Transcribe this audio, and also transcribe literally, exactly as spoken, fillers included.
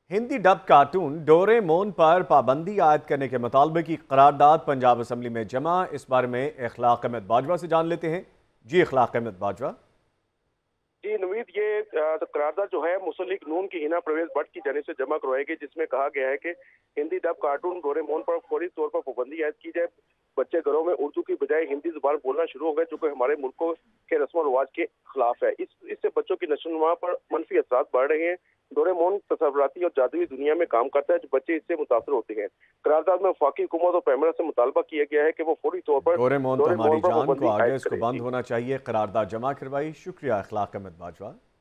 Hindi dub cartoon Doraemon पर पाबंदी आयद करने के मुतालबे की करारदाद पंजाब असम्बली में जमा। इस बारे में इखलाक अहमद बाजवा से जान लेते हैं। जी इखलाक अहमद बाजवा। जी नवीद, ये तो करारदाद जो है मुस्लिम लीग नून की हिना प्रवेश भट्ट की जानिब से जमा करवाई गई, जिसमें कहा गया है कि हिंदी डब कार्टून डोरेमोन पर फौरी तौर पर पाबंदी आयद की जाए। बच्चे घरों में उर्दू की बजाय हिंदी जुबान बोलना शुरू हो गए, जो कि हमारे मुल्कों के रस्म रिवाज के खिलाफ है। इस इससे बच्चों की नशोनुमा पर मनफी असरात बढ़ रहे हैं। डोरेमोन तसव्वुराती और जादुई दुनिया में काम करता है, जो बच्चे इससे मुतासर होते हैं। करारदाद में वफाकी हुकूमत और पैमरा से मुतालबा किया गया है कि वो फौरी तौर पर डोरेमोन तो डोरेमोन हमारी पर जान को पाबंदी आगे आयद इसको करें। बंद होना चाहिए। करारदाद जमा करवाई। शुक्रिया इखलाक अहमद बाजवा।